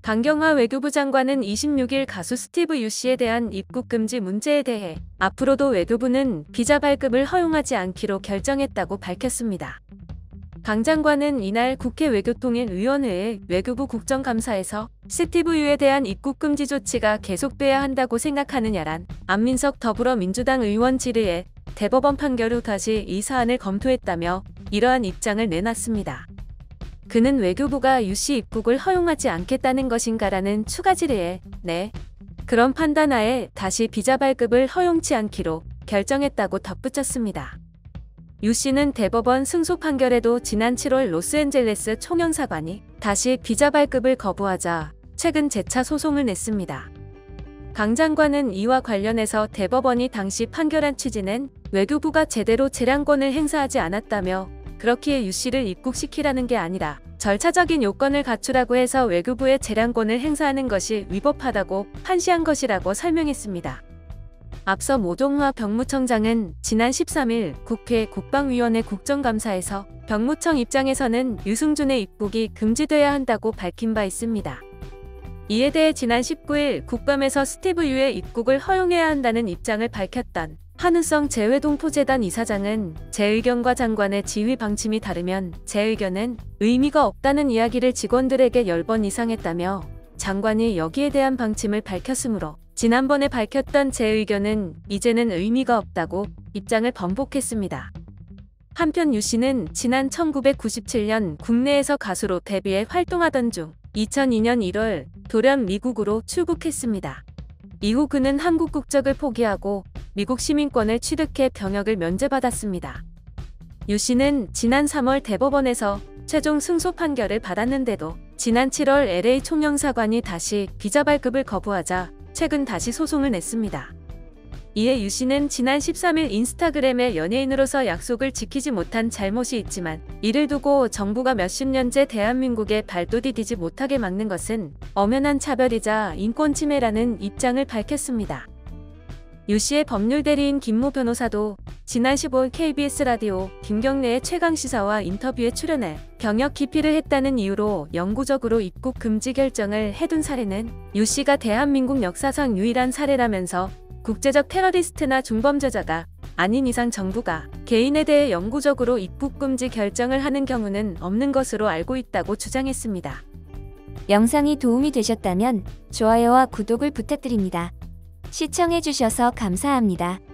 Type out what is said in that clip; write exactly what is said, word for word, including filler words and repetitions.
강경화 외교부 장관은 이십육 일 가수 스티브 유 씨에 대한 입국 금지 문제에 대해 앞으로도 외교부는 비자 발급을 허용하지 않기로 결정했다고 밝혔습니다. 강 장관은 이날 국회 외교통일위원회의 외교부 국정감사에서 스티브 유에 대한 입국 금지 조치가 계속돼야 한다고 생각하느냐란 안민석 더불어민주당 의원 질의에 대법원 판결 후 다시 이 사안을 검토했다며 이러한 입장을 내놨습니다. 그는 외교부가 유 씨 입국을 허용하지 않겠다는 것인가라는 추가 질의에 네, 그런 판단하에 다시 비자 발급을 허용치 않기로 결정했다고 덧붙였습니다. 유 씨는 대법원 승소 판결에도 지난 칠월 로스앤젤레스 총영사관이 다시 비자 발급을 거부하자 최근 재차 소송을 냈습니다. 강 장관은 이와 관련해서 대법원이 당시 판결한 취지는 외교부가 제대로 재량권을 행사하지 않았다며 그렇기에 유 씨를 입국시키라는 게 아니라 절차적인 요건을 갖추라고 해서 외교부의 재량권을 행사하는 것이 위법하다고 판시한 것이라고 설명했습니다. 앞서 모종화 병무청장은 지난 십삼 일 국회 국방위원회 국정감사에서 병무청 입장에서는 유승준의 입국이 금지돼야 한다고 밝힌 바 있습니다. 이에 대해 지난 십구 일 국감에서 스티브 유의 입국을 허용해야 한다는 입장을 밝혔던 한우성 재외동포재단 이사장은 제 의견과 장관의 지휘 방침이 다르면 제 의견은 의미가 없다는 이야기를 직원들에게 열 번 이상 했다며 장관이 여기에 대한 방침을 밝혔으므로 지난번에 밝혔던 제 의견은 이제는 의미가 없다고 입장을 번복했습니다. 한편 유 씨는 지난 천구백구십칠 년 국내에서 가수로 데뷔해 활동하던 중 이천이 년 일월 돌연 미국으로 출국했습니다. 이후 그는 한국 국적을 포기하고 미국 시민권을 취득해 병역을 면제받았습니다. 유 씨는 지난 삼월 대법원에서 최종 승소 판결을 받았는데도 지난 칠월 엘에이 총영사관이 다시 비자 발급을 거부하자 최근 다시 소송을 냈습니다. 이에 유 씨는 지난 십삼 일 인스타그램에 연예인으로서 약속을 지키지 못한 잘못이 있지만 이를 두고 정부가 몇십 년째 대한민국에 발도 디디지 못하게 막는 것은 엄연한 차별이자 인권 침해라는 입장을 밝혔습니다. 유 씨의 법률 대리인 김모 변호사도 지난 십오 일 케이비에스 라디오 김경래의 최강시사와 인터뷰에 출연해 병역 기피를 했다는 이유로 영구적으로 입국 금지 결정을 해둔 사례는 유 씨가 대한민국 역사상 유일한 사례라면서 국제적 테러리스트나 중범죄자가 아닌 이상 정부가 개인에 대해 영구적으로 입국 금지 결정을 하는 경우는 없는 것으로 알고 있다고 주장했습니다. 영상이 도움이 되셨다면 좋아요와 구독을 부탁드립니다. 시청해주셔서 감사합니다.